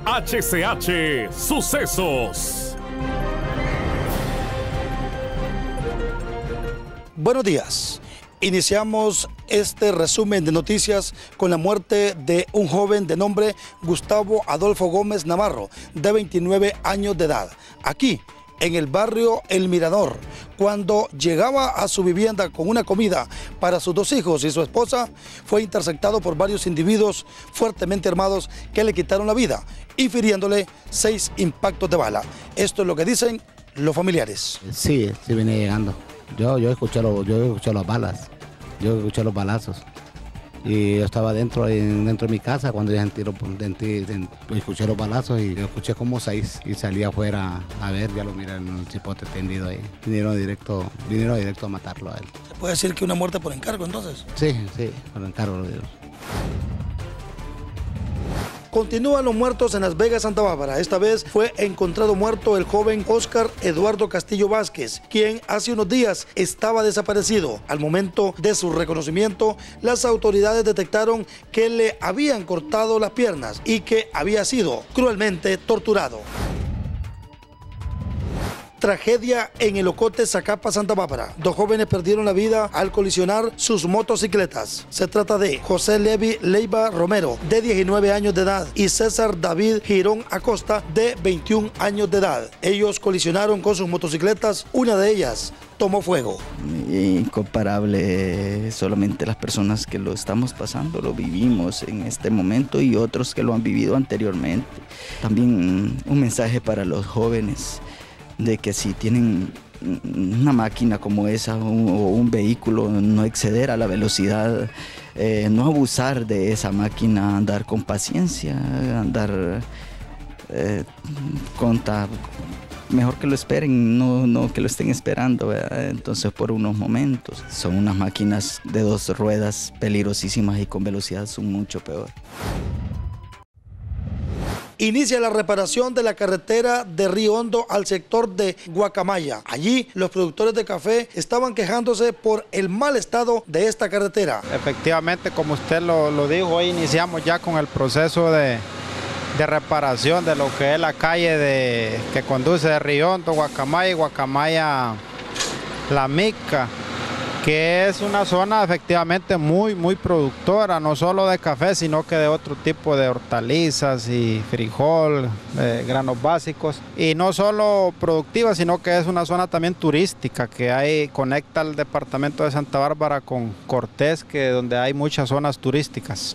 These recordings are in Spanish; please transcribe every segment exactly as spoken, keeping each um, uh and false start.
H C H Sucesos. Buenos días. Iniciamos este resumen de noticias con la muerte de un joven de nombre Gustavo Adolfo Gómez Navarro, de veintinueve años de edad, aquí en el barrio El Mirador, cuando llegaba a su vivienda con una comida para sus dos hijos y su esposa. Fue interceptado por varios individuos fuertemente armados que le quitaron la vida, infiriéndole seis impactos de bala. Esto es lo que dicen los familiares. Sí, sí venía llegando. Yo, yo, escuché lo, yo escuché las balas, yo escuché los balazos. Y yo estaba dentro, dentro de mi casa cuando ya tiro, escuché los balazos y yo escuché como seis y salí afuera a ver, ya lo miré en un cipote tendido ahí. Vinieron directo, vinieron directo a matarlo a él. ¿Se puede decir que una muerte por encargo entonces? Sí, sí, por encargo lo dieron. Continúan los muertos en Las Vegas, Santa Bárbara. Esta vez fue encontrado muerto el joven Óscar Eduardo Castillo Vázquez, quien hace unos días estaba desaparecido. Al momento de su reconocimiento, las autoridades detectaron que le habían cortado las piernas y que había sido cruelmente torturado. Tragedia en el Ocote, Zacapa, Santa Bárbara. Dos jóvenes perdieron la vida al colisionar sus motocicletas. Se trata de José Levi Leiva Romero, de diecinueve años de edad, y César David Girón Acosta, de veintiún años de edad. Ellos colisionaron con sus motocicletas, una de ellas tomó fuego. Incomparable, solamente las personas que lo estamos pasando, lo vivimos en este momento y otros que lo han vivido anteriormente. También un mensaje para los jóvenes, de que si tienen una máquina como esa o un vehículo, no exceder a la velocidad, eh, no abusar de esa máquina, andar con paciencia, andar eh, conta, mejor que lo esperen, no, no que lo estén esperando, ¿verdad? Entonces por unos momentos. Son unas máquinas de dos ruedas peligrosísimas y con velocidad son mucho peor. Inicia la reparación de la carretera de Río Hondo al sector de Guacamaya. Allí los productores de café estaban quejándose por el mal estado de esta carretera. Efectivamente, como usted lo, lo dijo, hoy iniciamos ya con el proceso de, de reparación de lo que es la calle de, que conduce de Río Hondo, Guacamaya y Guacamaya La Mica, que es una zona efectivamente muy, muy productora, no solo de café, sino que de otro tipo de hortalizas y frijol, eh, granos básicos. Y no solo productiva, sino que es una zona también turística, que hay, conecta el departamento de Santa Bárbara con Cortés, que donde hay muchas zonas turísticas.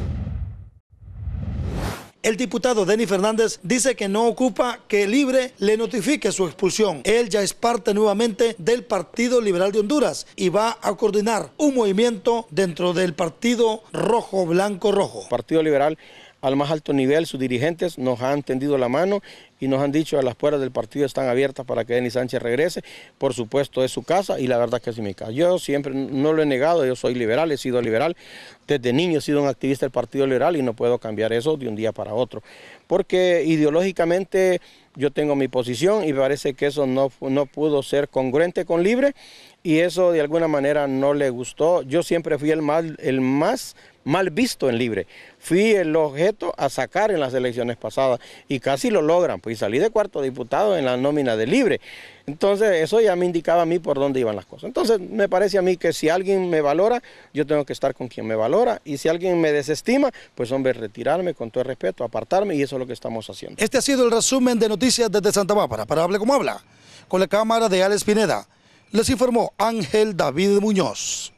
El diputado Denis Fernández dice que no ocupa que Libre le notifique su expulsión. Él ya es parte nuevamente del Partido Liberal de Honduras y va a coordinar un movimiento dentro del Partido Rojo Blanco Rojo. Partido Liberal al más alto nivel, sus dirigentes nos han tendido la mano y nos han dicho que las puertas del partido están abiertas para que Denis Sánchez regrese. Por supuesto es su casa y la verdad que es mi casa. Yo siempre no lo he negado, yo soy liberal, he sido liberal. Desde niño he sido un activista del Partido Liberal y no puedo cambiar eso de un día para otro. Porque ideológicamente yo tengo mi posición y me parece que eso no, no pudo ser congruente con Libre y eso de alguna manera no le gustó. Yo siempre fui el más, el más mal visto en Libre. Fui el objeto a sacar en las elecciones pasadas y casi lo logran, pues salí de cuarto diputado en la nómina de Libre. Entonces eso ya me indicaba a mí por dónde iban las cosas. Entonces me parece a mí que si alguien me valora, yo tengo que estar con quien me valora y si alguien me desestima, pues hombre, retirarme con todo el respeto, apartarme y eso es lo que estamos haciendo. Este ha sido el resumen de noticias desde Santa Bárbara. Para Hable Como Habla, con la cámara de Alex Pineda, les informó Ángel David Muñoz.